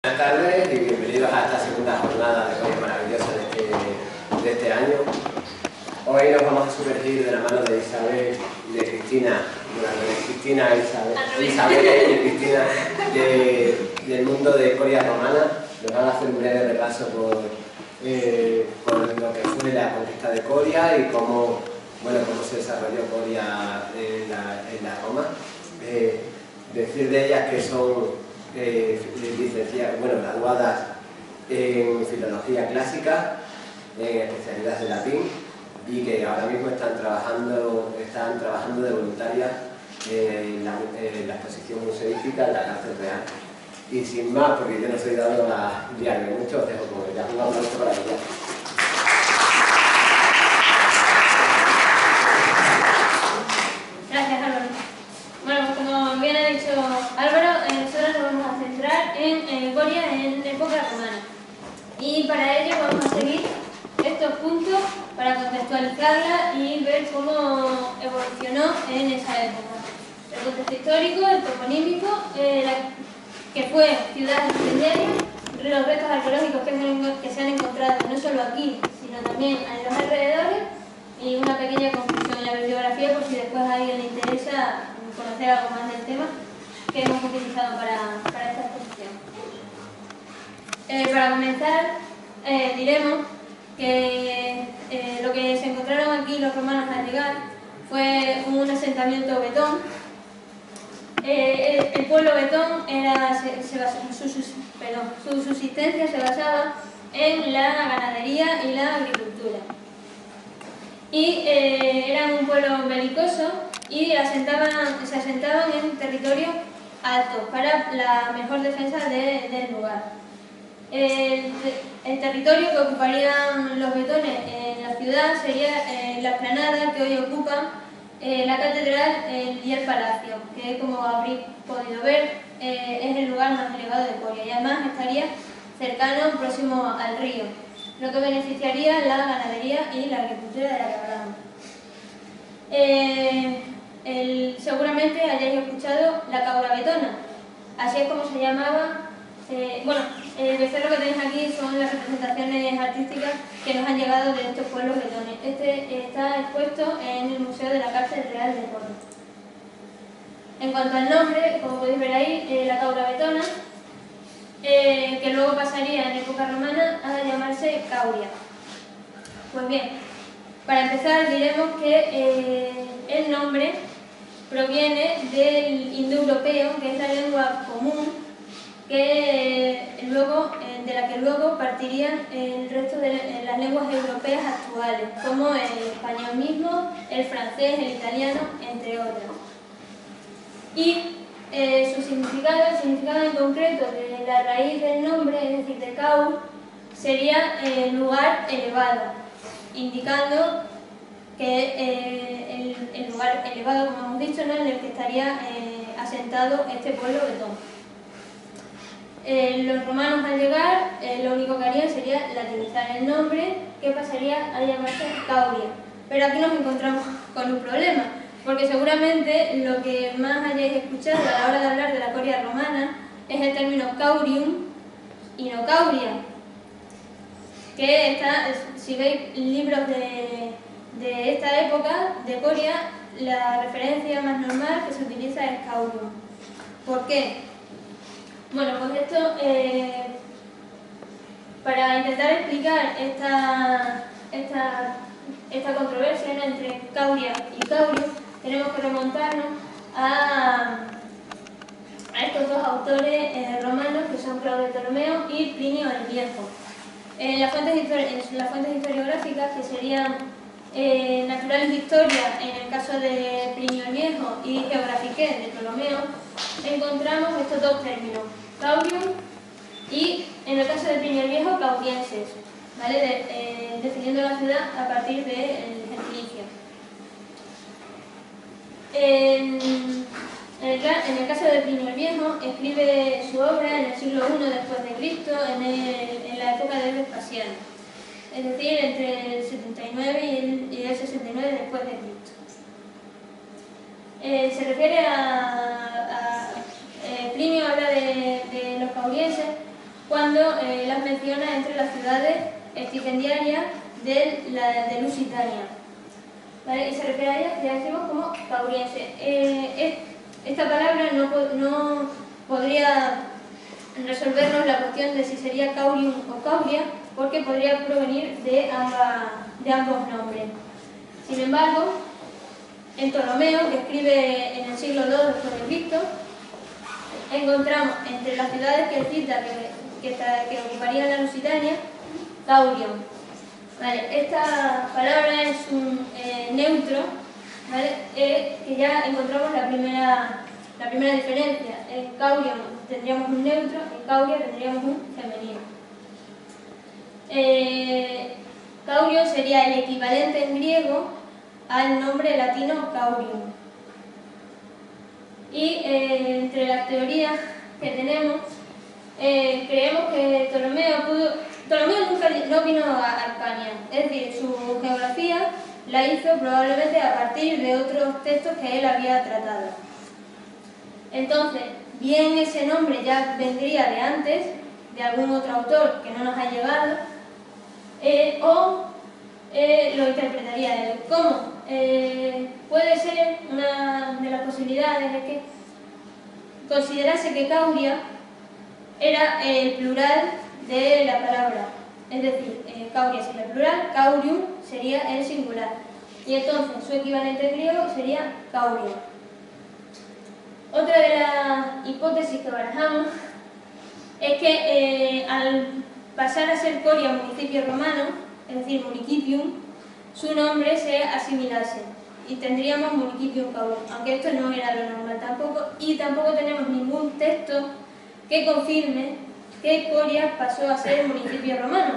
Buenas tardes y bienvenidos a esta segunda jornada de Coria Maravillosa de este año. Hoy nos vamos a sumergir de la mano de Isabel y de Cristina, Isabel y Cristina del mundo de Coria Romana. Nos van a hacer un breve repaso por lo que fue la conquista de Coria y cómo se desarrolló Coria en la Roma. Decir de ellas que son graduadas en filología clásica, en especialidad de latín, y que ahora mismo están trabajando de voluntarias en la exposición museística de la Cárcel Real. Y sin más, porque yo no soy dado a liarme mucho, os dejo con ella. Un aplauso para ella. Gracias, Álvaro. Bueno, como bien ha dicho Álvaro, nosotros nos vamos a centrar en Coria en época romana. Y para ello vamos a seguir estos puntos para contextualizarla y ver cómo evolucionó en esa época. El contexto histórico, el toponímico, que fue ciudad incendiaria, los restos arqueológicos que se han encontrado no solo aquí, sino también en los alrededores, y una pequeña conclusión en la bibliografía por si después a alguien le interesa conocer algo más del tema que hemos utilizado para esta exposición. Para comenzar, diremos que lo que se encontraron aquí los romanos al llegar fue un asentamiento betón. El pueblo betón su subsistencia se basaba en la ganadería y la agricultura. Y eran un pueblo belicoso y se asentaban en territorios altos para la mejor defensa del lugar. El territorio que ocuparían los betones en la ciudad sería la explanada que hoy ocupan la catedral y el palacio, que como habréis podido ver es el lugar más elevado de Coria y además estaría cercano, próximo al río, lo que beneficiaría la ganadería y la agricultura de la que hablamos. Seguramente hayáis escuchado la caura betona, así es como se llamaba. El becerro que tenéis aquí son las representaciones artísticas que nos han llegado de estos pueblos betones. Este está expuesto en el Museo de la Cárcel Real de Córdoba. En cuanto al nombre, como podéis ver ahí, la caura betona, que luego pasaría en época romana a llamarse cauria. Pues bien, para empezar diremos que el nombre proviene del indoeuropeo, que es la lengua común de la que luego partirían el resto de las lenguas europeas actuales, como el español mismo, el francés, el italiano, entre otras. Y el significado en concreto de la raíz del nombre, es decir, de caur, sería lugar elevado, indicando que el lugar elevado, como hemos dicho, ¿no?, en el que estaría asentado este pueblo betón. Los romanos al llegar, lo único que harían sería latinizar el nombre, que pasaría a llamarse Cauria. Pero aquí nos encontramos con un problema, porque seguramente lo que más hayáis escuchado a la hora de hablar de la Coria romana es el término caurium y no cauria, que está, si veis libros de esta época de Coria, la referencia más normal que se utiliza es caurium. ¿Por qué? Bueno, pues esto, para intentar explicar esta controversia, ¿no?, entre cauria y caurium, tenemos que remontarnos a estos dos autores romanos, que son Claudio Ptolomeo y Plinio el Viejo. En las fuentes historiográficas, que serían Naturalis Historia en el caso de Plinio el Viejo y Geographicae de Ptolomeo, encontramos estos dos términos, caurium y, en el caso de Plinio el Viejo, caurienses, ¿vale? Definiendo la ciudad a partir del gentilicio. En el caso de Plinio el Viejo, escribe su obra en el siglo I después de Cristo, en la época de Vespasiano, es decir, entre el 79 y el 69 después de Cristo. Se refiere Plinio habla de los caurienses fusiona entre las ciudades estipendiarias de Lusitania, ¿vale? Y se refiere a ella, ya decimos, como cauriense. Esta palabra no podría resolvernos la cuestión de si sería caurium o cauria, porque podría provenir de ambos nombres. Sin embargo, en Ptolomeo, que escribe en el siglo II después de Cristo, encontramos entre las ciudades que cita que ocuparían la Lusitania, Caurium. ¿Vale? Esta palabra es un neutro, ¿vale? Que ya encontramos la primera diferencia. En Caurium tendríamos un neutro, en Cauria tendríamos un femenino. Caurium sería el equivalente en griego al nombre latino Caurium. Y entre las teorías que tenemos, creemos que Ptolomeo nunca no vino a Hircania, es decir, su geografía la hizo probablemente a partir de otros textos que él había tratado. Entonces, bien ese nombre ya vendría de antes, de algún otro autor que no nos ha llegado, o lo interpretaría él. ¿Cómo? Puede ser, una de las posibilidades es que considerase que Cauria era el plural de la palabra, es decir, Cauria sería el plural, Caurium sería el singular, y entonces su equivalente en griego sería Cauria. Otra de las hipótesis que barajamos es que al pasar a ser Coria municipio romano, es decir, municipio, su nombre se asimilase y tendríamos municipio Caurium, aunque esto no era lo normal tampoco, y tampoco tenemos ningún texto que confirme que Coria pasó a ser municipio romano.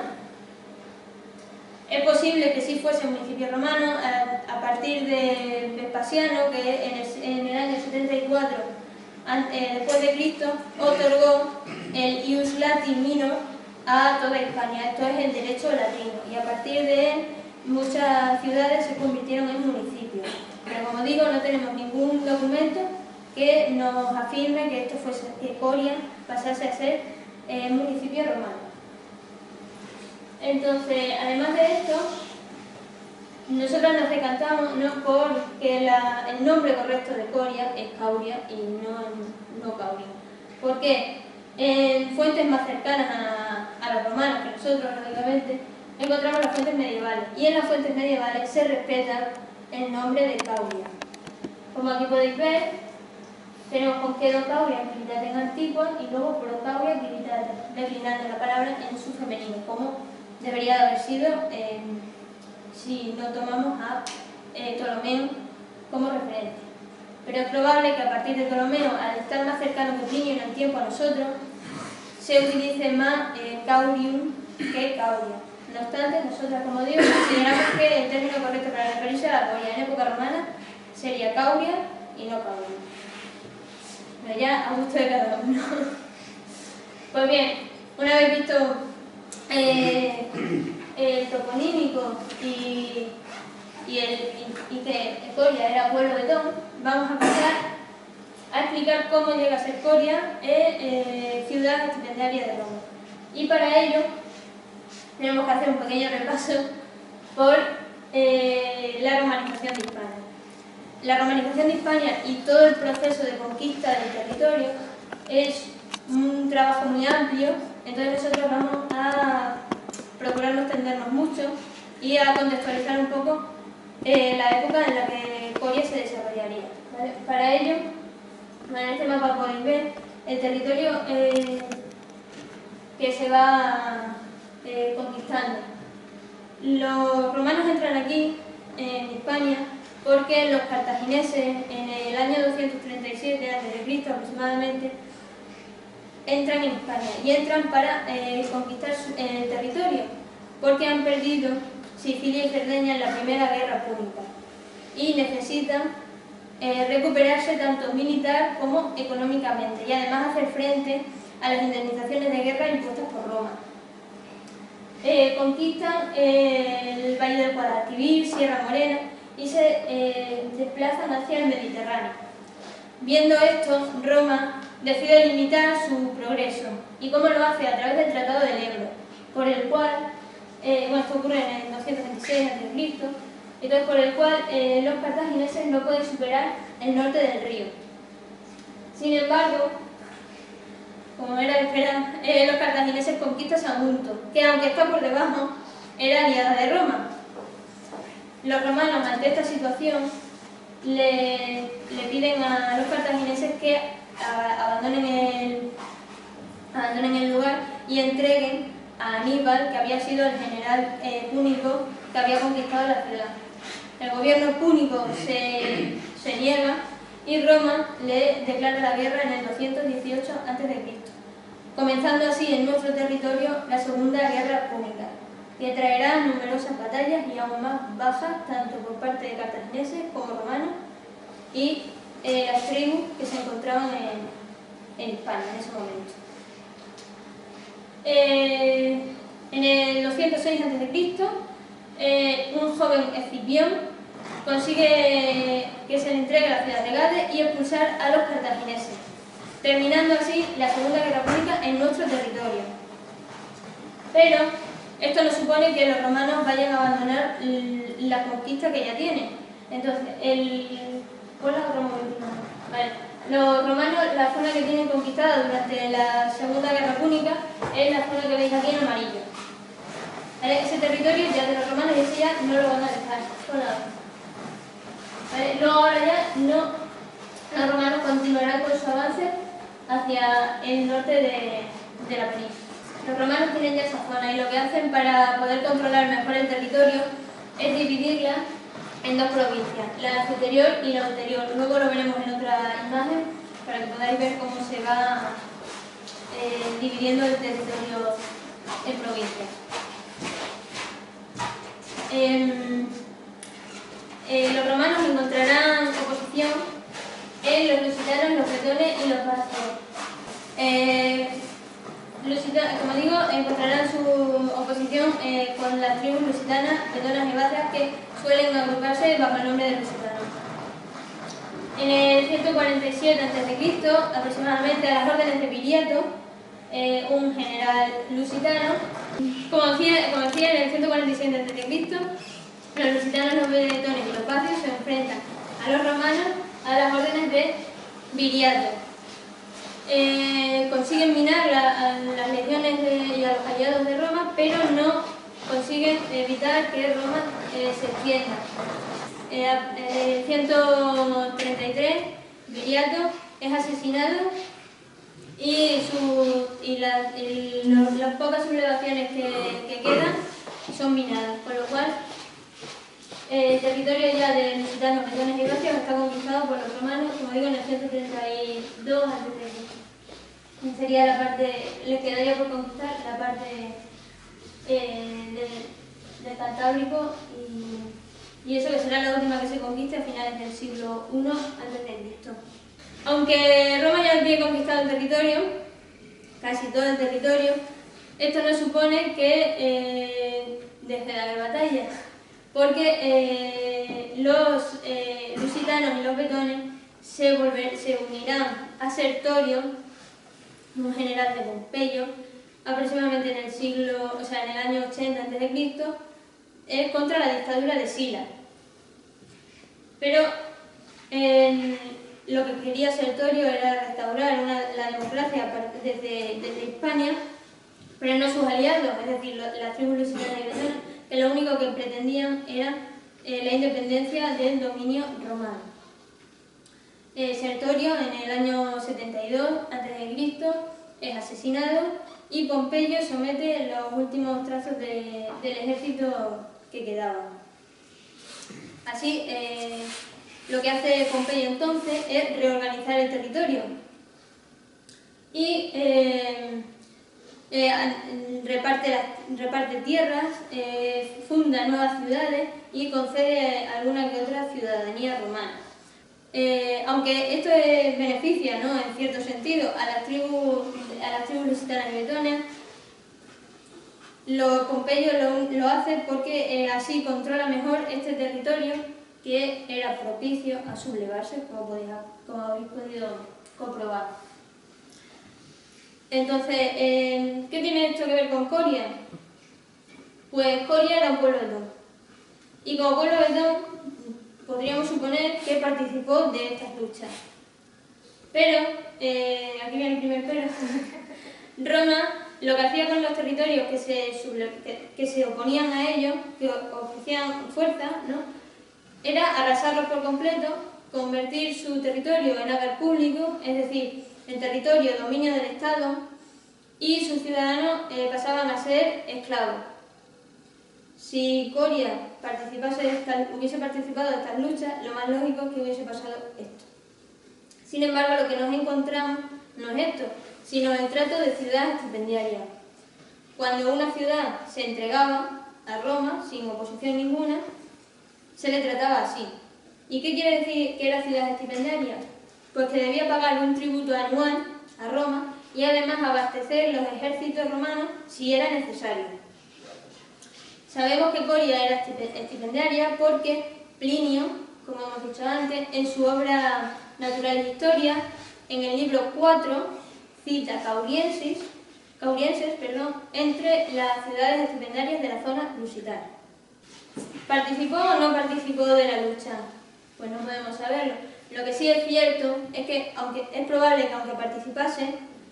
Es posible que sí fuese municipio romano a partir de Vespasiano, que en el año 74 después de Cristo otorgó el ius lati minor a toda Hispania, esto es el derecho latino, y a partir de él muchas ciudades se convirtieron en municipios. Pero como digo, no tenemos ningún documento que nos afirme que que Coria pasase a ser municipio romano. Entonces, además de esto, nosotros nos decantamos porque el nombre correcto de Coria es Cauria y no Cauria. ¿Por qué? En fuentes más cercanas a los romanos que nosotros, lógicamente, encontramos las fuentes medievales. Y en las fuentes medievales se respeta el nombre de Cauria. Como aquí podéis ver, tenemos Conquedo Cauria, Quiritate en Antigua, y luego Procauria, Quiritate, declinando la palabra en su femenino, como debería de haber sido si no tomamos a Ptolomeo como referencia. Pero es probable que a partir de Ptolomeo, al estar más cercano que Plinio en el tiempo a nosotros, se utilice más Caurium que Cauria. No obstante, nosotros, como digo, consideramos que el término correcto para referirse a la Coria en época romana sería Cauria y no Cauria. Pero ya a gusto de cada uno. Pues bien, una vez visto el toponímico y que Coria era pueblo letón, vamos a pasar a explicar cómo llega a ser Coria ciudad estipendiaria de Roma. Y para ello tenemos que hacer un pequeño repaso por la romanización de Hispania. La romanización de Hispania y todo el proceso de conquista del territorio es un trabajo muy amplio, entonces nosotros vamos a procurar no extendernos mucho y a contextualizar un poco la época en la que Coria se desarrollaría, ¿vale? Para ello, en este mapa podéis ver el territorio que se va conquistando. Los romanos entran aquí, en Hispania, porque los cartagineses, en el año 237 a.C. aproximadamente, entran en Hispania y entran para conquistar el territorio, porque han perdido Sicilia y Cerdeña en la primera guerra púnica y necesitan recuperarse tanto militar como económicamente y además hacer frente a las indemnizaciones de guerra impuestas por Roma. Conquistan el Valle del Guadalquivir, Sierra Morena y se desplazan hacia el Mediterráneo. Viendo esto, Roma decide limitar su progreso. ¿Y cómo lo hace? A través del Tratado del Ebro. por el cual, esto ocurre en el 226 a.C., entonces por el cual los cartagineses no pueden superar el norte del río. Sin embargo, como era de esperar, los cartagineses conquistan Sagunto, que aunque está por debajo, era aliada de Roma. Los romanos, ante esta situación, le piden a los cartagineses que abandonen el lugar y entreguen a Aníbal, que había sido el general púnico que había conquistado la ciudad. El gobierno púnico se niega y Roma le declara la guerra en el 218 a.C., comenzando así en nuestro territorio la Segunda Guerra Púnica, que traerá numerosas batallas y aún más bajas, tanto por parte de cartagineses como romanos, y las tribus que se encontraban en Hispania en ese momento. En el 206 a.C., un joven Escipión consigue que se le entregue la ciudad de Gades y expulsar a los cartagineses, terminando así la Segunda Guerra Púnica en nuestro territorio. Pero esto no supone que los romanos vayan a abandonar la conquista que ya tienen. Entonces, los romanos, la zona que tienen conquistada durante la Segunda Guerra Púnica es la zona que veis aquí en amarillo. Ese territorio ya de los romanos y ese ya no lo van a dejar. Luego ahora ya los romanos continuarán con su avance hacia el norte de la península. Los romanos tienen ya esa zona y lo que hacen para poder controlar mejor el territorio es dividirla en dos provincias, la superior y la anterior. Luego lo veremos en otra imagen para que podáis ver cómo se va dividiendo el territorio en provincias. Los romanos encontrarán oposición en los lusitanos, los bretones y los vascos. Como digo, encontrarán su oposición con las tribus lusitanas, bretonas y vascas que suelen agruparse bajo el nombre de lusitanos. En el 147 a.C., aproximadamente a las órdenes de Viriato, un general lusitano, como decía, en el 147 a.C., los lusitanos, los bretones y los vascos se enfrentan a los romanos a las órdenes de Viriato. Consiguen minar a las legiones y a los aliados de Roma, pero no consiguen evitar que Roma se extienda. En 133, Viriato es asesinado y las pocas sublevaciones que quedan son minadas, con lo cual el territorio ya de lusitanos, bretones y vascos está conquistado por los romanos, como digo, en el 132 a.C. Sería la parte, les quedaría por conquistar la parte del Cantábrico y eso que será la última que se conquiste a finales del siglo I a.C. Aunque Roma ya había conquistado el territorio, casi todo el territorio, esto no supone que deje de haber batallas, porque los lusitanos y los bretones se unirán a Sertorio, un general de Pompeyo, aproximadamente en el año 80 a.C., contra la dictadura de Sila. Pero lo que quería Sertorio era restaurar la democracia desde Hispania, pero no sus aliados, es decir, las tribus lusitanas y bretonas, que lo único que pretendían era la independencia del dominio romano. Sertorio, en el año 72 a.C., es asesinado y Pompeyo somete los últimos trazos del ejército que quedaba. Así, lo que hace Pompeyo entonces es reorganizar el territorio y reparte tierras, funda nuevas ciudades y concede alguna que otra ciudadanía romana. Aunque esto beneficia, ¿no?, en cierto sentido a las tribus lusitanas y bretonas, Pompeyo lo hace porque así controla mejor este territorio que era propicio a sublevarse, como habéis podido comprobar. Entonces, ¿qué tiene esto que ver con Coria? Pues Coria era un pueblo letón. Y como pueblo letón podríamos suponer que participó de estas luchas. Pero, aquí viene el primer pero, Roma lo que hacía con los territorios que se oponían a ellos, que ofrecían fuerza, ¿no?, era arrasarlos por completo, convertir su territorio en hábil público, es decir, en territorio de dominio del Estado, y sus ciudadanos pasaban a ser esclavos. Si Coria hubiese participado de estas luchas, lo más lógico es que hubiese pasado esto. Sin embargo, lo que nos encontramos no es esto, sino el trato de ciudad estipendiaria. Cuando una ciudad se entregaba a Roma, sin oposición ninguna, se le trataba así. ¿Y qué quiere decir que era ciudad estipendiaria? Pues que debía pagar un tributo anual a Roma y además abastecer los ejércitos romanos si era necesario. Sabemos que Coria era estipendiaria porque Plinio, como hemos dicho antes, en su obra Naturalis Historia, en el libro 4, cita Caurienses, entre las ciudades estipendiarias de la zona lusitana. ¿Participó o no participó de la lucha? Pues no podemos saberlo. Lo que sí es cierto es que es probable que aunque participase,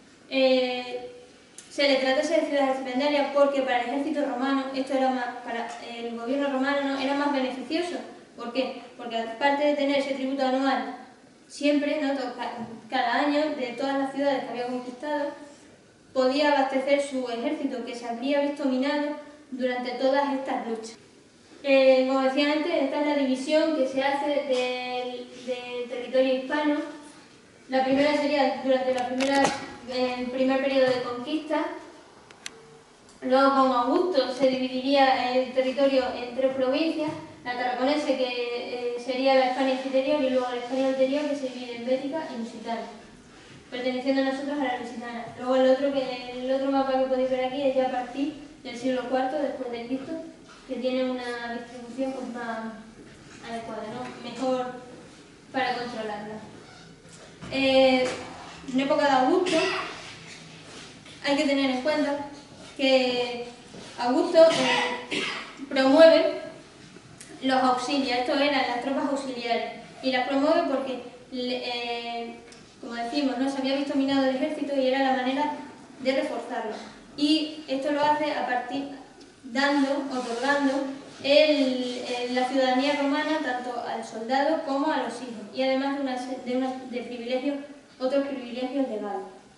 se le tratase de ciudades estipendiarias porque para el ejército romano, para el gobierno romano era más beneficioso. ¿Por qué? Porque aparte de tener ese tributo anual siempre, ¿no?, cada año, de todas las ciudades que había conquistado, podía abastecer su ejército, que se habría visto minado durante todas estas luchas. Como decía antes, esta es la división que se hace del territorio hispano. La primera sería durante el primer periodo de conquista. Luego, con Augusto, se dividiría el territorio en 3 provincias: la tarraconense, que sería la Hispania exterior, y luego la Hispania ulterior, que se divide en Bética y Lusitana, perteneciendo nosotros a la Lusitana. Luego el otro mapa que podéis ver aquí es ya a partir del siglo IV después de Cristo, que tiene una distribución pues más adecuada, ¿no?, mejor para controlarla. En época de Augusto hay que tener en cuenta que Augusto promueve los auxilios, esto eran las tropas auxiliares, y las promueve porque, como decimos, ¿no?, se había visto minado el ejército y era la manera de reforzarlo. Y esto lo hace otorgando la ciudadanía romana tanto al soldado como a los hijos, y además de privilegios, otros privilegios legales.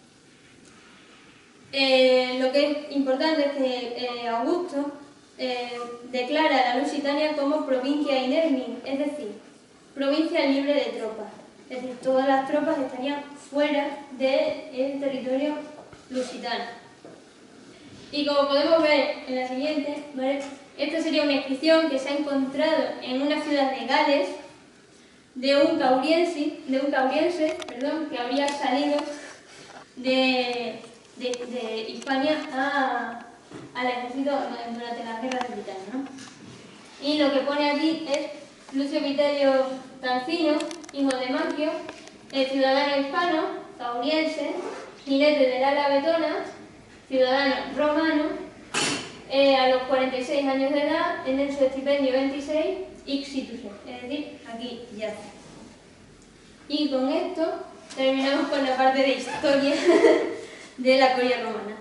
Lo que es importante es que Augusto declara a la Lusitania como provincia inermi, es decir, provincia libre de tropas. Es decir, todas las tropas estarían fuera del territorio lusitano. Y como podemos ver en la siguiente, ¿vale?, esta sería una inscripción que se ha encontrado en una ciudad de Gales de un cauriense, que habría salido de Hispania al ejército durante la guerra de Britania, ¿no? Y lo que pone aquí es Lucio Vitelio Tancino, hijo de Maquio, ciudadano hispano, cauriense, jinete del ala betona, ciudadano romano, a los 46 años de edad, en su estipendio 26, ixitus, es decir, aquí yace. Y con esto terminamos con la parte de historia de la Coria romana.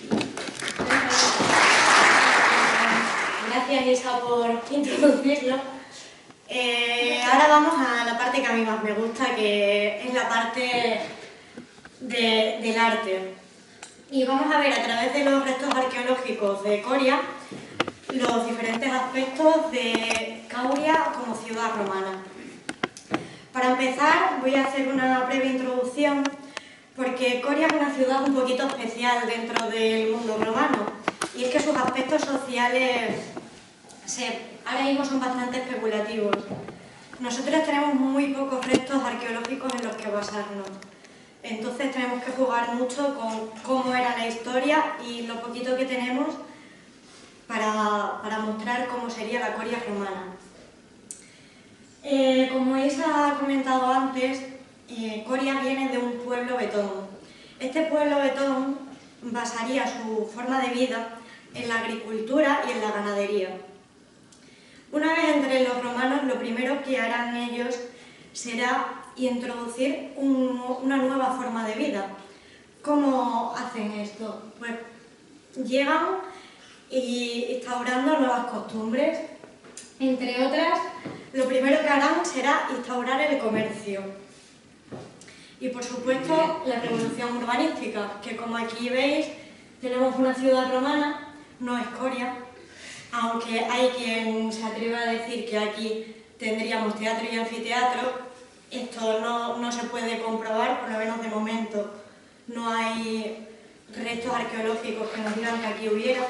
Gracias, Isa, por introducirlo. Ahora vamos a la parte que a mí más me gusta, que es la parte del arte. Y vamos a ver a través de los restos arqueológicos de Coria los diferentes aspectos de Cauria como ciudad romana. Para empezar, voy a hacer una breve introducción, porque Coria es una ciudad un poquito especial dentro del mundo romano, y es que sus aspectos sociales ahora mismo son bastante especulativos. Nosotros tenemos muy pocos restos arqueológicos en los que basarnos. Entonces tenemos que jugar mucho con cómo era la historia y lo poquito que tenemos para mostrar cómo sería la Coria romana. Como Isa ha comentado antes, Coria viene de un pueblo betón. Este pueblo betón basaría su forma de vida en la agricultura y en la ganadería. Una vez entre los romanos, lo primero que harán ellos será introducir una nueva forma de vida. ¿Cómo hacen esto? Pues llegan instaurando nuevas costumbres. Entre otras, lo primero que harán será instaurar el comercio. Y por supuesto, la revolución urbanística, que como aquí veis, tenemos una ciudad romana, no es Coria, aunque hay quien se atreve a decir que aquí tendríamos teatro y anfiteatro. Esto no se puede comprobar, por lo menos de momento no hay restos arqueológicos que nos digan que aquí hubiera.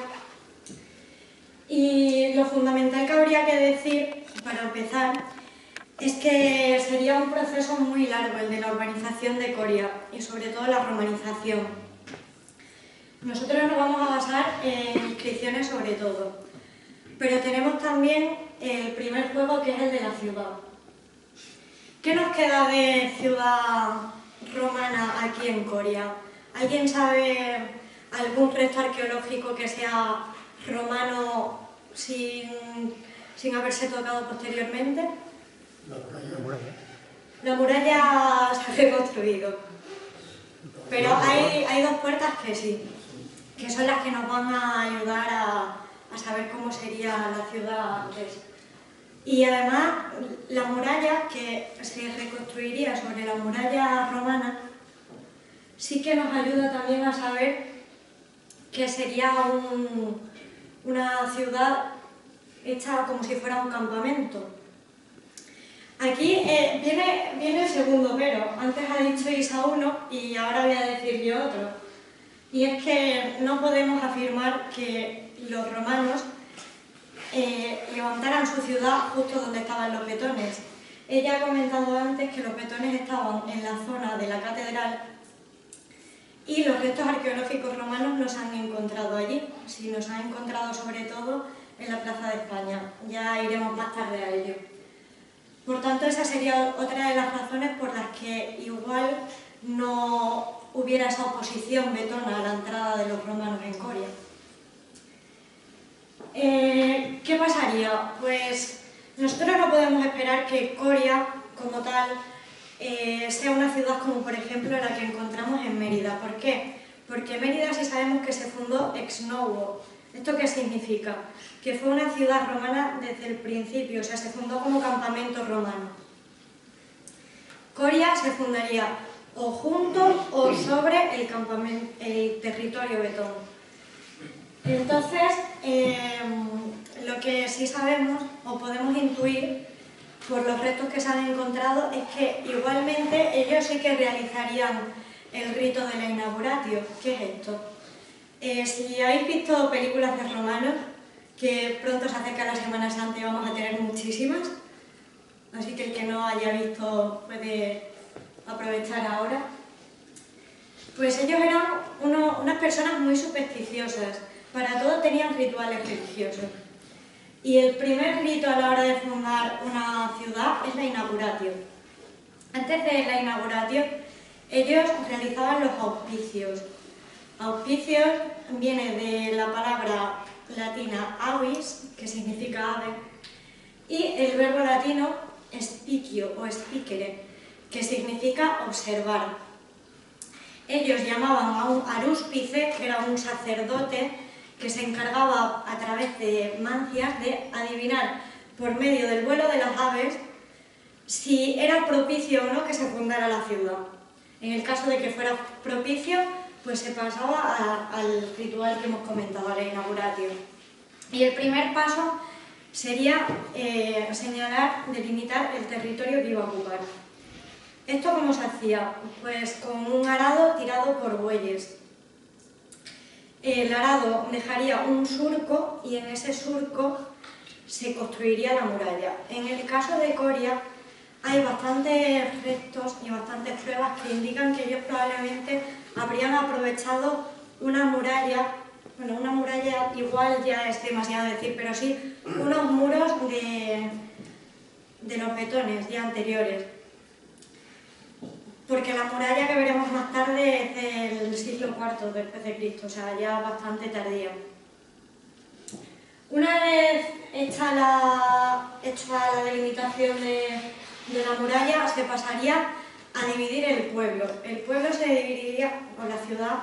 Y lo fundamental que habría que decir, para empezar, es que sería un proceso muy largo el de la urbanización de Coria y sobre todo la romanización. Nosotros nos vamos a basar en inscripciones sobre todo, pero tenemos también el primer juego, que es el de la ciudad. ¿Qué nos queda de ciudad romana aquí en Coria? ¿Alguien sabe algún resto arqueológico que sea romano sin haberse tocado posteriormente? La muralla se ha reconstruido, pero hay dos puertas que sí, que son las que nos van a ayudar a saber cómo sería la ciudad antes. Y además, la muralla, que se reconstruiría sobre la muralla romana, sí que nos ayuda también a saber que sería una ciudad hecha como si fuera un campamento. Aquí viene el segundo pero. Antes ha dicho Isa uno y ahora voy a decir yo otro. Y es que no podemos afirmar que los romanos levantaran su ciudad justo donde estaban los betones. Ella ha comentado antes que los betones estaban en la zona de la catedral y los restos arqueológicos romanos no se han encontrado allí, sí nos han encontrado sobre todo en la Plaza de España. Ya iremos más tarde a ello. Por tanto, esa sería otra de las razones por las que igual no hubiera esa oposición betona a la entrada de los romanos en Coria. ¿Qué pasaría? Pues nosotros no podemos esperar que Coria, como tal, sea una ciudad como por ejemplo la que encontramos en Mérida. ¿Por qué? Porque Mérida sí sabemos que se fundó ex novo. ¿Esto qué significa? Que fue una ciudad romana desde el principio, o sea, se fundó como campamento romano. Coria se fundaría o junto o sobre el territorio betón. Entonces, lo que sí sabemos o podemos intuir por los restos que se han encontrado es que igualmente ellos sí que realizarían el rito de la inauguratio. ¿Qué es esto? Si habéis visto películas de romanos, que pronto se acerca la Semana Santa y vamos a tener muchísimas, así que el que no haya visto puede aprovechar ahora. Pues ellos eran unas personas muy supersticiosas, para todo tenían rituales religiosos. Y el primer rito a la hora de fundar una ciudad es la inauguratio. Antes de la inauguratio, ellos realizaban los auspicios. Auspicios viene de la palabra latina avis, que significa ave, y el verbo latino spicio o spicere, que significa observar. Ellos llamaban a un arúspice, que era un sacerdote que se encargaba a través de mancias de adivinar por medio del vuelo de las aves si era propicio o no que se fundara la ciudad. En el caso de que fuera propicio, pues se pasaba al ritual que hemos comentado, a la inauguratio. Y el primer paso sería señalar, delimitar el territorio que iba a ocupar. ¿Esto cómo se hacía? Pues con un arado tirado por bueyes. El arado dejaría un surco y en ese surco se construiría la muralla. En el caso de Coria hay bastantes restos y bastantes pruebas que indican que ellos probablemente habrían aprovechado una muralla, bueno, una muralla igual ya es demasiado decir, pero sí unos muros de los betones ya anteriores. Porque la muralla que veremos más tarde es del siglo IV después de Cristo, o sea, ya bastante tardía. Una vez hecha la delimitación de la muralla, se pasaría a dividir el pueblo. El pueblo se dividiría, o la ciudad,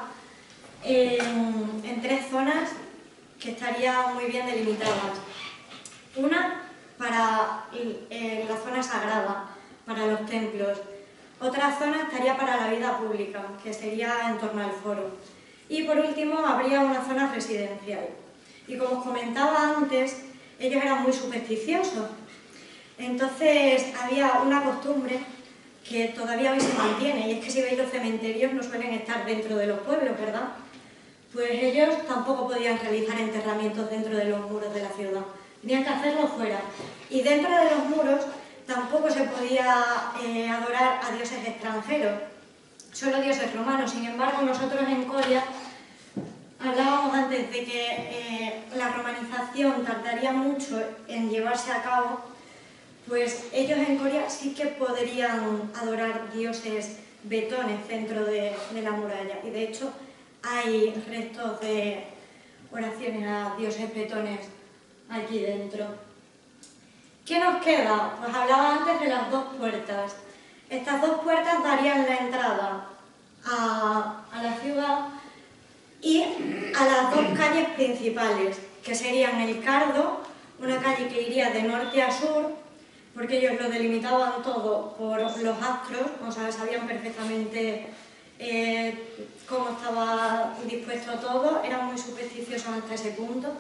en 3 zonas que estarían muy bien delimitadas. Una para la zona sagrada, para los templos. Otra zona estaría para la vida pública, que sería en torno al foro. Y por último habría una zona residencial. Y como os comentaba antes, ellos eran muy supersticiosos. Entonces había una costumbre que todavía hoy se mantiene, y es que si veis los cementerios no suelen estar dentro de los pueblos, ¿verdad? Pues ellos tampoco podían realizar enterramientos dentro de los muros de la ciudad, tenían que hacerlo fuera. Y dentro de los muros tampoco se podía adorar a dioses extranjeros, solo dioses romanos. Sin embargo, nosotros en Coria hablábamos antes de que la romanización tardaría mucho en llevarse a cabo, pues ellos en Coria sí que podrían adorar dioses betones dentro de la muralla. Y de hecho hay restos de oraciones a dioses betones aquí dentro. ¿Qué nos queda? Pues hablaba antes de las 2 puertas. Estas 2 puertas darían la entrada a la ciudad y a las 2 calles principales, que serían el Cardo, una calle que iría de norte a sur, porque ellos lo delimitaban todo por los astros, o sea, sabían perfectamente cómo estaba dispuesto todo, eran muy supersticiosos hasta ese punto.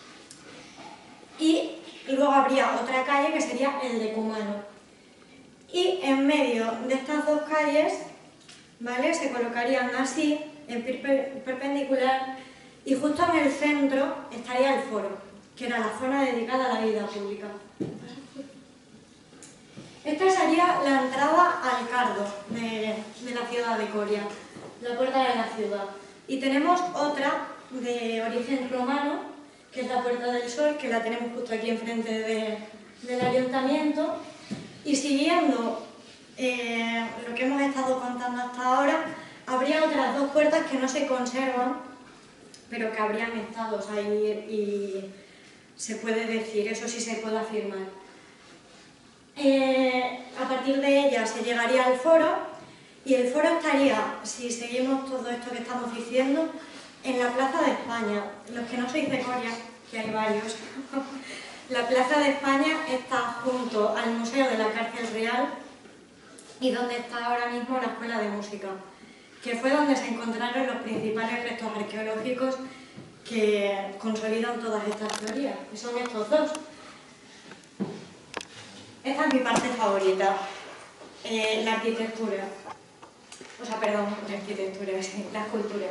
Y luego habría otra calle que sería el decumano. Y en medio de estas 2 calles, ¿vale?, se colocarían así, en perpendicular, y justo en el centro estaría el foro, que era la zona dedicada a la vida pública. Esta sería la entrada al Cardo de la ciudad de Coria, la puerta de la ciudad. Y tenemos otra de origen romano, que es la Puerta del Sol, que la tenemos justo aquí enfrente del ayuntamiento. Y siguiendo lo que hemos estado contando hasta ahora, habría otras 2 puertas que no se conservan, pero que habrían estado ahí y se puede decir, eso sí se puede afirmar. A partir de ella se llegaría al foro, y el foro estaría, si seguimos todo esto que estamos diciendo, en la Plaza de España. Los que no sois de Coria, que hay varios, la Plaza de España está junto al Museo de la Cárcel Real y donde está ahora mismo la Escuela de Música, que fue donde se encontraron los principales restos arqueológicos que consolidan todas estas teorías, que son estos 2. Esta es mi parte favorita, la arquitectura. O sea, perdón, la arquitectura, sí, la escultura.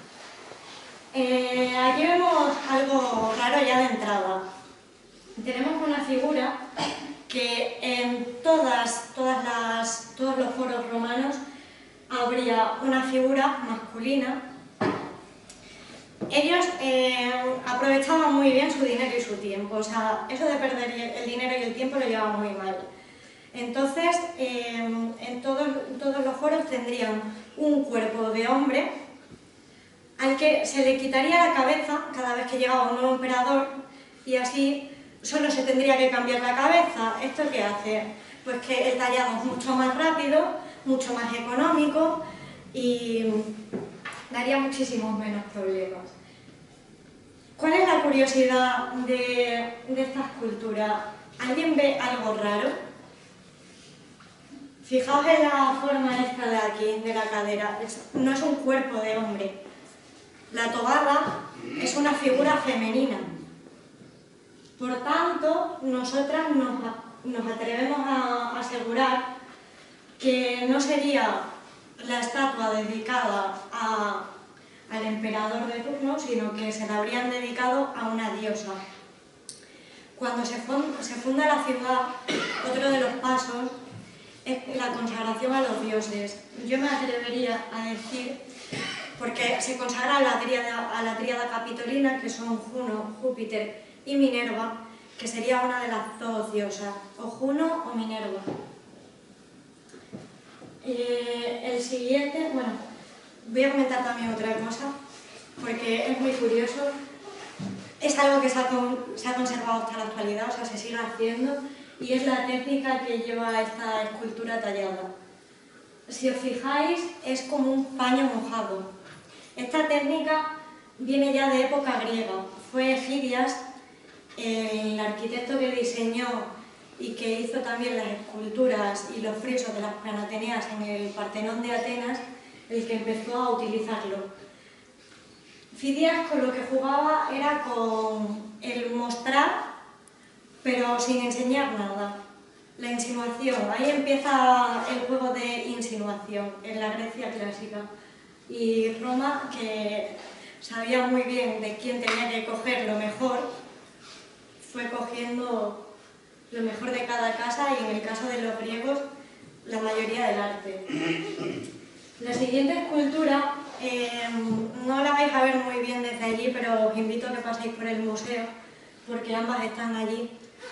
Aquí vemos algo raro ya de entrada. Tenemos una figura que en todos los foros romanos habría una figura masculina. Ellos aprovechaban muy bien su dinero y su tiempo, o sea, eso de perder el dinero y el tiempo lo llevaban muy mal. Entonces, en todos los foros tendrían un cuerpo de hombre al que se le quitaría la cabeza cada vez que llegaba un nuevo emperador, y así solo se tendría que cambiar la cabeza. ¿Esto qué hace? Pues que el tallado es mucho más rápido, mucho más económico y daría muchísimos menos problemas. ¿Cuál es la curiosidad de esta escultura? ¿Alguien ve algo raro? Fijaos en la forma esta de aquí, de la cadera. No es un cuerpo de hombre. La togada es una figura femenina. Por tanto, nosotras nos atrevemos a asegurar que no sería la estatua dedicada al emperador de turno, sino que se la habrían dedicado a una diosa. Cuando se funda la ciudad, otro de los pasos es la consagración a los dioses. Yo me atrevería a decir, porque se consagra a la tríada capitolina, que son Juno, Júpiter y Minerva, que sería una de las 2 diosas, o Juno o Minerva. El siguiente, bueno, voy a comentar también otra cosa, porque es muy curioso. es algo que se ha conservado hasta la actualidad, o sea, se sigue haciendo, y es la técnica que lleva esta escultura tallada. Si os fijáis, es como un paño mojado. Esta técnica viene ya de época griega. Fue Fidias, el arquitecto que diseñó y que hizo también las esculturas y los frisos de las Panateneas en el Partenón de Atenas, el que empezó a utilizarlo. Fidias con lo que jugaba era con el mostrar, pero sin enseñar nada. La insinuación, ahí empieza el juego de insinuación en la Grecia clásica. Y Roma, que sabía muy bien de quién tenía que coger lo mejor, fue cogiendo lo mejor de cada casa y en el caso de los griegos, la mayoría del arte. La siguiente escultura no la vais a ver muy bien desde allí, pero os invito a que paséis por el museo, porque ambas están allí.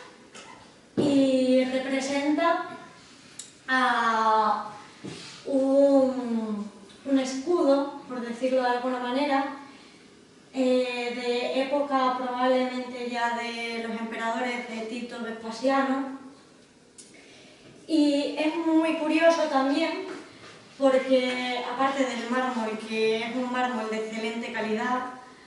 Y representa a un escudo, por decirlo de alguna manera, de época probablemente ya de los emperadores de Tito Vespasiano. Y es muy curioso también porque, aparte del mármol, que es un mármol de excelente calidad,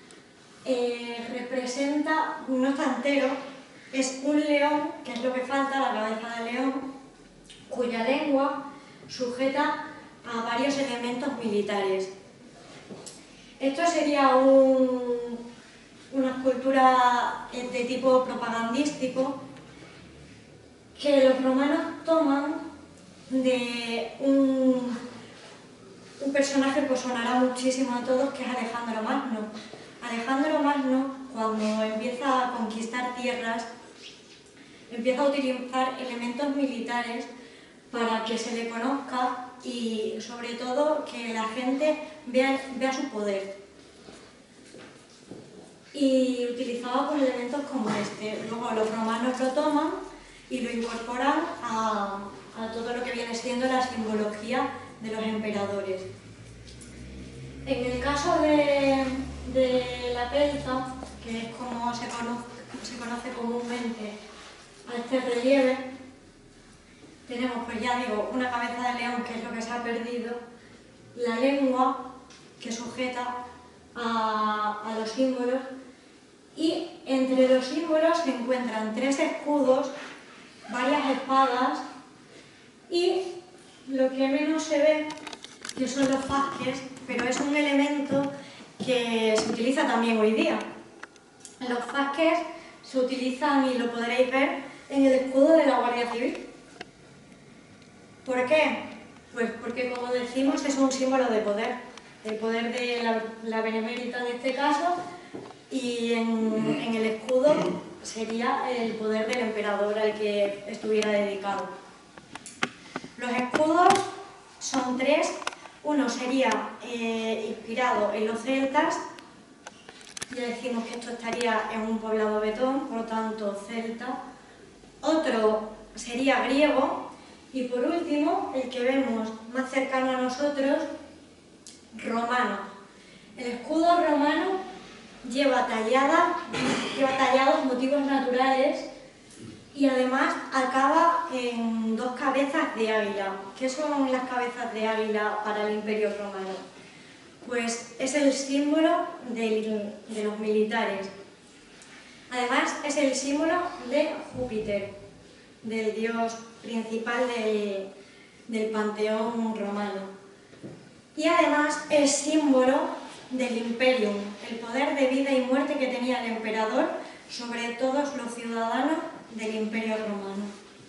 representa, no está entero, es un león, que es lo que falta, la cabeza del león, cuya lengua sujeta a varios elementos militares. Esto sería una escultura de tipo propagandístico que los romanos toman de un personaje que os sonará muchísimo a todos, que es Alejandro Magno. Alejandro Magno, cuando empieza a conquistar tierras, empieza a utilizar elementos militares para que se le conozca y, sobre todo, que la gente vea su poder. Y utilizaba pues, elementos como este. Luego los romanos lo toman y lo incorporan a todo lo que viene siendo la simbología de los emperadores. En el caso de la pelza, que es como se conoce comúnmente a este relieve, tenemos, pues ya digo, una cabeza de león, que es lo que se ha perdido, la lengua, que sujeta a los símbolos, y entre los símbolos se encuentran 3 escudos, varias espadas y lo que menos se ve, que son los fasces, pero es un elemento que se utiliza también hoy día. Los fasces se utilizan, y lo podréis ver, en el escudo de la Guardia Civil. ¿Por qué? Pues porque, como decimos, es un símbolo de poder. El poder de la benemérita en este caso, y en el escudo sería el poder del emperador al que estuviera dedicado. Los escudos son 3. Uno sería inspirado en los celtas. Ya decimos que esto estaría en un poblado betón, por lo tanto celta. Otro sería griego. Y por último, el que vemos más cercano a nosotros, romano. El escudo romano lleva tallados motivos naturales y además acaba en 2 cabezas de águila. ¿Qué son las cabezas de águila para el Imperio Romano? Pues es el símbolo de los militares. Además es el símbolo de Júpiter, del dios principal del panteón romano. Y además es símbolo del Imperium, el poder de vida y muerte que tenía el emperador sobre todos los ciudadanos del Imperio Romano.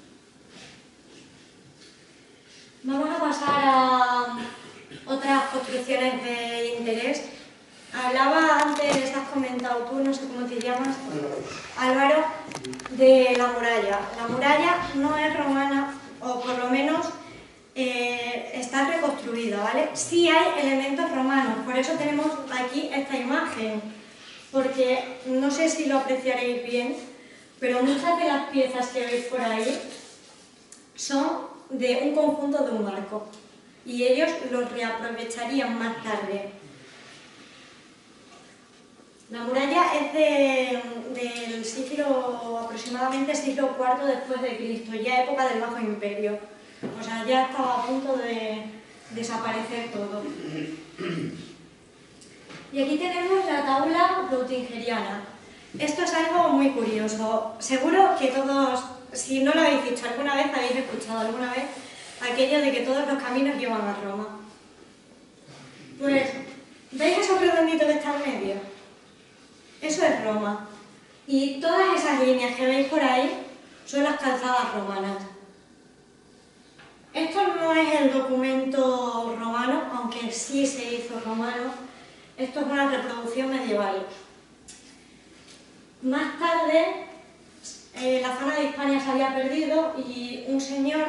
Vamos a pasar a otras construcciones de interés. Hablaba antes, has comentado tú, no sé cómo te llamas, Álvaro, de la muralla. La muralla no es romana, o por lo menos está reconstruida, ¿vale? Sí hay elementos romanos, por eso tenemos aquí esta imagen, porque no sé si lo apreciaréis bien, pero muchas de las piezas que veis por ahí son de un conjunto de un arco, y ellos los reaprovecharían más tarde. La muralla es del siglo, aproximadamente siglo IV después de Cristo, ya época del Bajo Imperio. O sea, ya estaba a punto de desaparecer todo. Y aquí tenemos la tabla reutingeriana. Esto es algo muy curioso. Seguro que todos, si no lo habéis dicho alguna vez, habéis escuchado alguna vez aquello de que todos los caminos llevan a Roma. Pues, ¿veis eso redondito que está en medio? Eso es Roma. Y todas esas líneas que veis por ahí son las calzadas romanas. Esto no es el documento romano, aunque sí se hizo romano. Esto es una reproducción medieval. Más tarde, la zona de Hispania se había perdido y un señor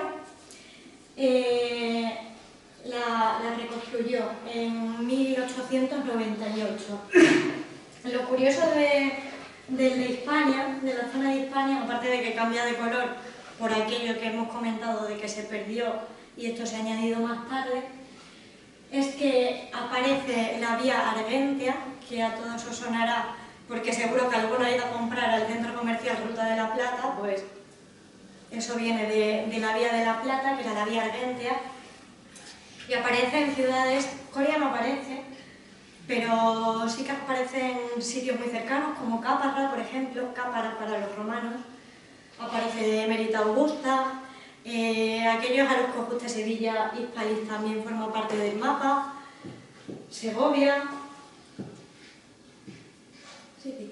la reconstruyó en 1898. Lo curioso de Hispania, de la zona de Hispania, aparte de que cambia de color por aquello que hemos comentado de que se perdió y esto se ha añadido más tarde, es que aparece la vía Argentia, que a todos os sonará, porque seguro que alguno ha ido a comprar al centro comercial Ruta de la Plata, pues eso viene de la vía de la Plata, que era la vía Argentia, y aparece en ciudades, Coria no aparece, pero sí que aparece en sitios muy cercanos, como Caparra, por ejemplo, Cápara para los romanos, aparece Emérita Augusta, aquellos a los que os guste Sevilla, Hispalis también forma parte del mapa, Segovia. Sí.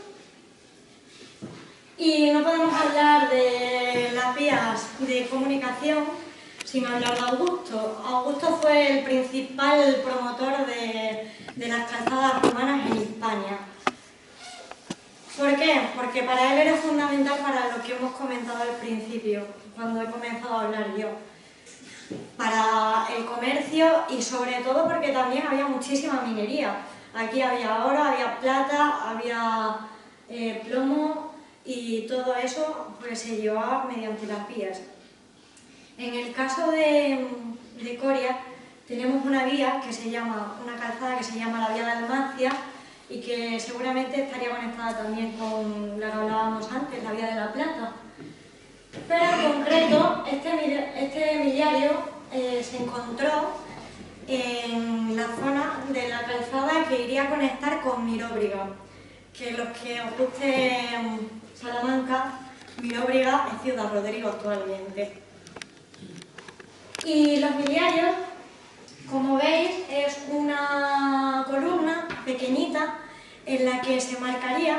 Y no podemos hablar de las vías de comunicación sin hablar de Augusto. Augusto fue el principal promotor de las calzadas romanas en Hispania. ¿Por qué? Porque para él era fundamental para lo que hemos comentado al principio, cuando he comenzado a hablar yo. Para el comercio y sobre todo porque también había muchísima minería. Aquí había oro, había plata, había plomo y todo eso pues, se llevaba mediante las vías. En el caso de Coria tenemos una vía que se llama, una calzada que se llama la Vía de Almacia y que seguramente estaría conectada también con la que hablábamos antes, la Vía de la Plata. Pero en concreto, este miliario se encontró en la zona de la calzada que iría a conectar con Miróbriga, que los que os guste Salamanca, Miróbriga es Ciudad Rodrigo actualmente. Y los miliarios, como veis, es una columna pequeñita en la que se marcaría,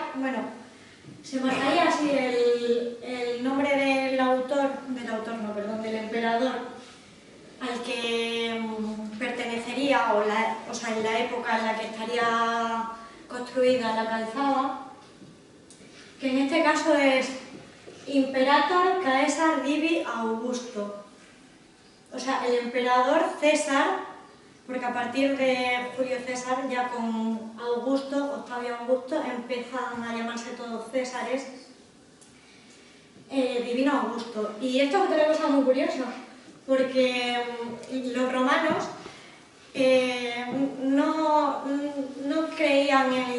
así el nombre del del emperador al que pertenecería, o sea, en la época en la que estaría construida la calzada, que en este caso es Imperator Caesar Divi Augusto. O sea, el emperador César, porque a partir de Julio César, ya con Augusto, Octavio Augusto, empiezan a llamarse todos Césares, Divino Augusto. Y esto es otra cosa muy curiosa, porque los romanos no creían en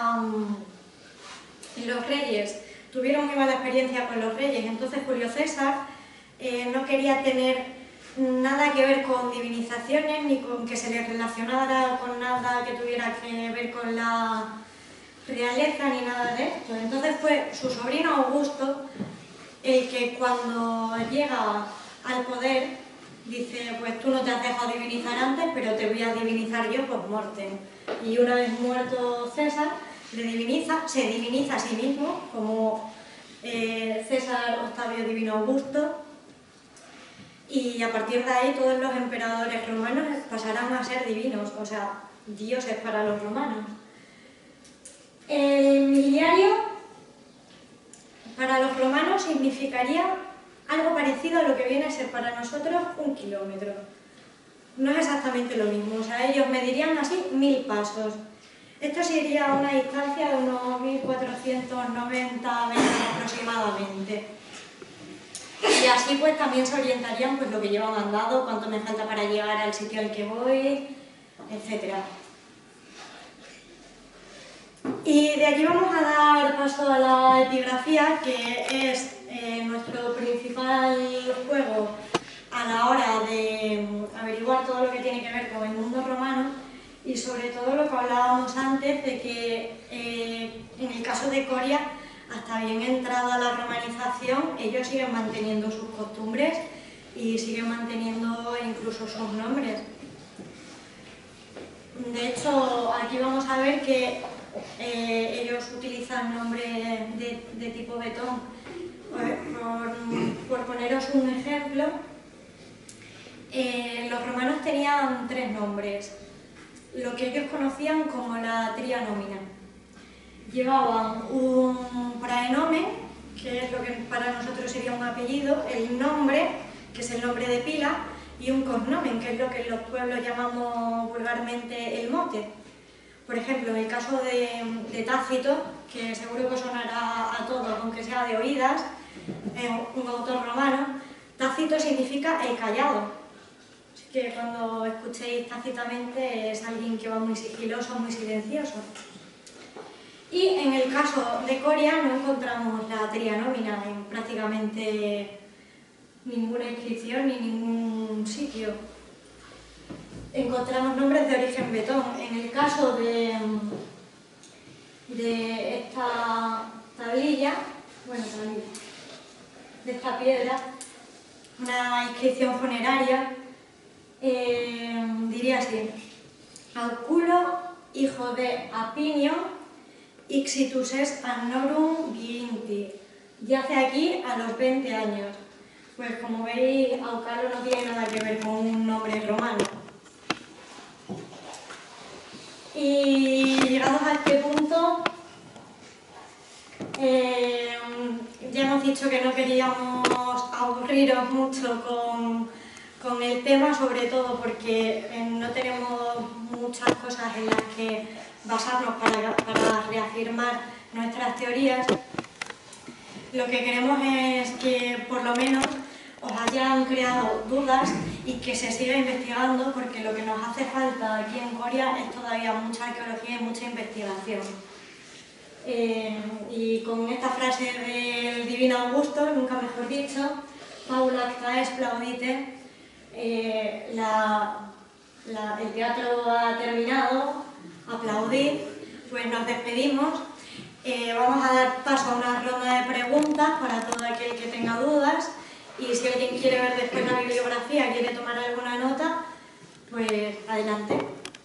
los reyes, tuvieron muy mala experiencia con los reyes, entonces Julio César no quería tener nada que ver con divinizaciones, ni con que se le relacionara con nada que tuviera que ver con la realeza, ni nada de esto. Entonces fue su sobrino Augusto el que cuando llega al poder dice, pues tú no te has dejado divinizar antes, pero te voy a divinizar yo post mortem. Y una vez muerto César, se diviniza a sí mismo como César Octavio Divino Augusto, y a partir de ahí todos los emperadores romanos pasarán a ser divinos, o sea, dioses para los romanos. El miliario para los romanos significaría algo parecido a lo que viene a ser para nosotros 1 kilómetro. No es exactamente lo mismo, o sea, ellos medirían así 1000 pasos. Esto sería una distancia de unos 1490 metros aproximadamente. Y así pues también se orientarían pues lo que llevan andado, cuánto me falta para llegar al sitio al que voy, etc. Y de aquí vamos a dar paso a la epigrafía, que es nuestro principal juego a la hora de averiguar todo lo que tiene que ver con el mundo romano y sobre todo lo que hablábamos antes de que en el caso de Coria, hasta bien entrada la romanización, ellos siguen manteniendo sus costumbres y siguen manteniendo incluso sus nombres. De hecho, aquí vamos a ver que ellos utilizan nombres de tipo betón. Por poneros un ejemplo, los romanos tenían 3 nombres, lo que ellos conocían como la tria nomina. Llevaban un praenomen, que es lo que para nosotros sería un apellido, el nombre, que es el nombre de pila, y un cognomen, que es lo que en los pueblos llamamos vulgarmente el mote. Por ejemplo, en el caso de Tácito, que seguro que sonará a todos, aunque sea de oídas, un autor romano, Tácito significa el callado. Así que cuando escuchéis tácitamente es alguien que va muy sigiloso, muy silencioso. Y en el caso de Coria no encontramos la tria nomina en prácticamente ninguna inscripción ni ningún sitio. Encontramos nombres de origen betón. En el caso de esta tablilla, de esta piedra, una inscripción funeraria, diría así: Auculo, hijo de Apinio, Ixitus est annorum giinti. Yace aquí a los 20 años. Pues como veis, Aucalo no tiene nada que ver con un nombre romano. Y llegados a este punto, ya hemos dicho que no queríamos aburriros mucho con el tema, sobre todo porque no tenemos muchas cosas en las que basarnos para reafirmar nuestras teorías. Lo que queremos es que por lo menos os hayan creado dudas y que se siga investigando, porque lo que nos hace falta aquí en Coria es todavía mucha arqueología y mucha investigación. Y con esta frase del divino Augusto, nunca mejor dicho, Paula acta est plaudite, el teatro ha terminado, aplaudid, pues nos despedimos. Vamos a dar paso a una ronda de preguntas para todo aquel que tenga dudas, y si alguien quiere ver después la bibliografía, quiere tomar alguna nota, pues adelante.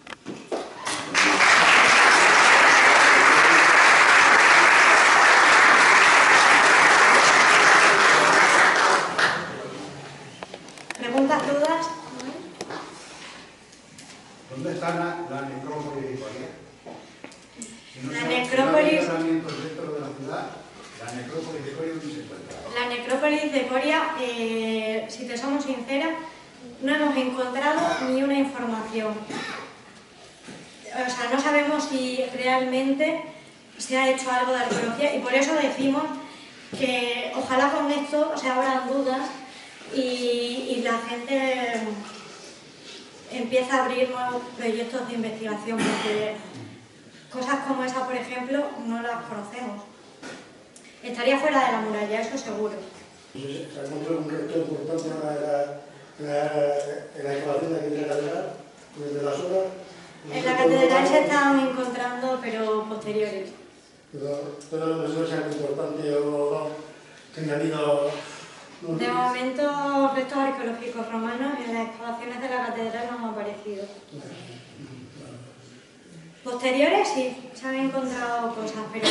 ¿Preguntas, dudas? ¿Dónde está la necrópolis de Coria? Si no La se necrópolis... dentro de la ciudad, la necrópolis de Coria, ¿dónde se encuentra? La necrópolis de Coria, si te somos sinceras, no hemos encontrado ni una información. O sea, no sabemos si realmente se ha hecho algo de arqueología, y por eso decimos que ojalá con esto se abran dudas y la gente empieza a abrir nuevos proyectos de investigación, porque cosas como esa, por ejemplo, no las conocemos. Estaría fuera de la muralla, eso seguro. Se encontró un resto importante en la excavación de aquí de la catedral, desde las horas. En la catedral se están encontrando, pero posteriores. Pero no sé si algo importante o no, que han habido... De momento, restos arqueológicos romanos en las excavaciones de la catedral no han aparecido. Posteriores sí, se han encontrado cosas, pero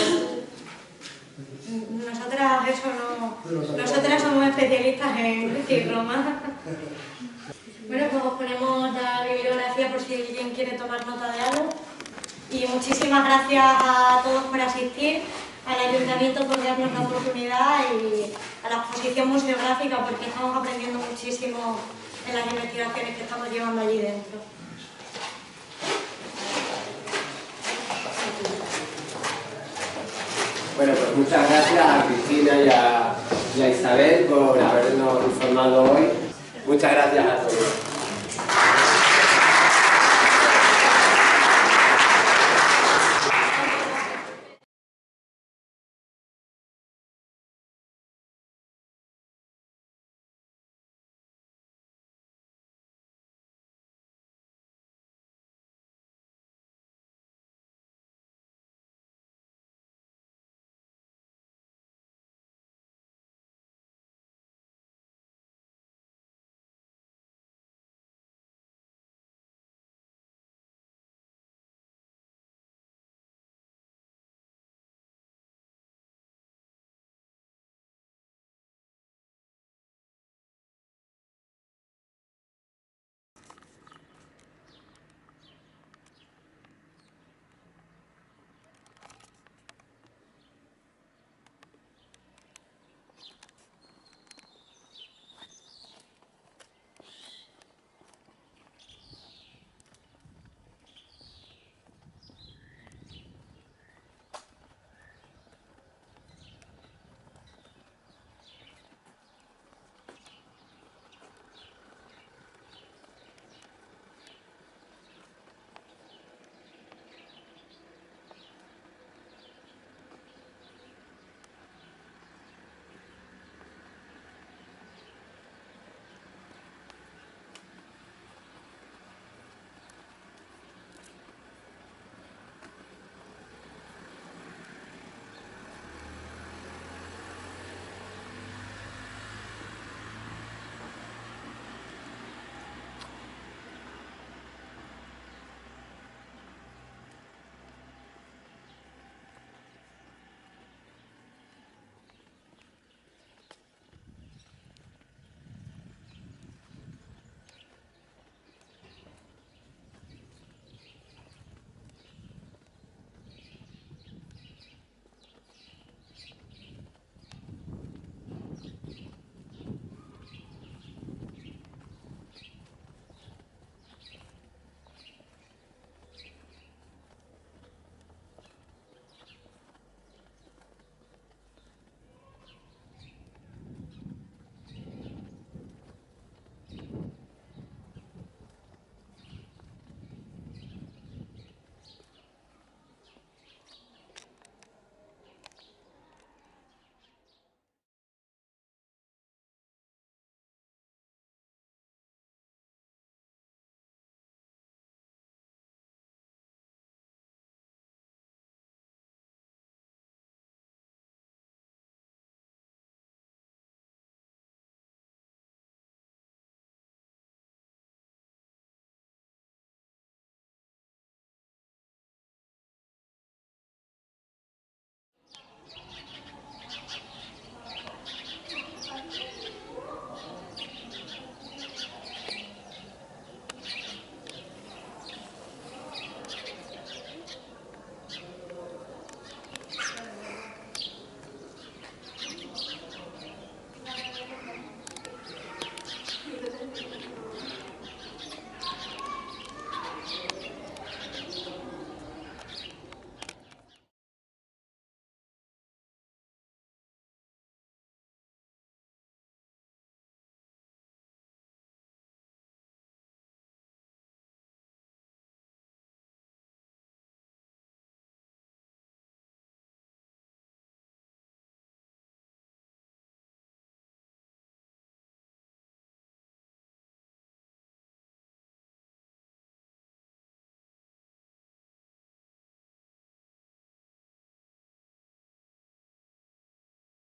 nosotras eso no... Nosotras somos especialistas en Grecia y Roma. Bueno, pues os ponemos la bibliografía por si alguien quiere tomar nota de algo. Y muchísimas gracias a todos por asistir, al Ayuntamiento por darnos la oportunidad y a la exposición museográfica, porque estamos aprendiendo muchísimo en las investigaciones que estamos llevando allí dentro. Bueno, pues muchas gracias a Cristina y a Isabel por habernos informado hoy. Muchas gracias a todos.